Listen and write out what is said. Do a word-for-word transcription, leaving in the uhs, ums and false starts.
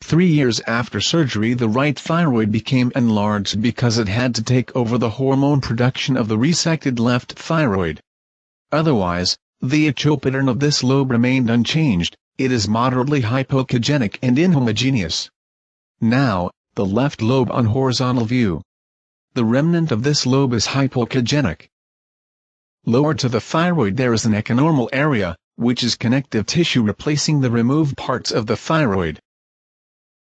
three years after surgery the right thyroid became enlarged because it had to take over the hormone production of the resected left thyroid. Otherwise, the axial pattern of this lobe remained unchanged. It is moderately hypokegenic and inhomogeneous. Now, the left lobe on horizontal view. The remnant of this lobe is hypokegenic. Lower to the thyroid there is an echonormal area, which is connective tissue replacing the removed parts of the thyroid.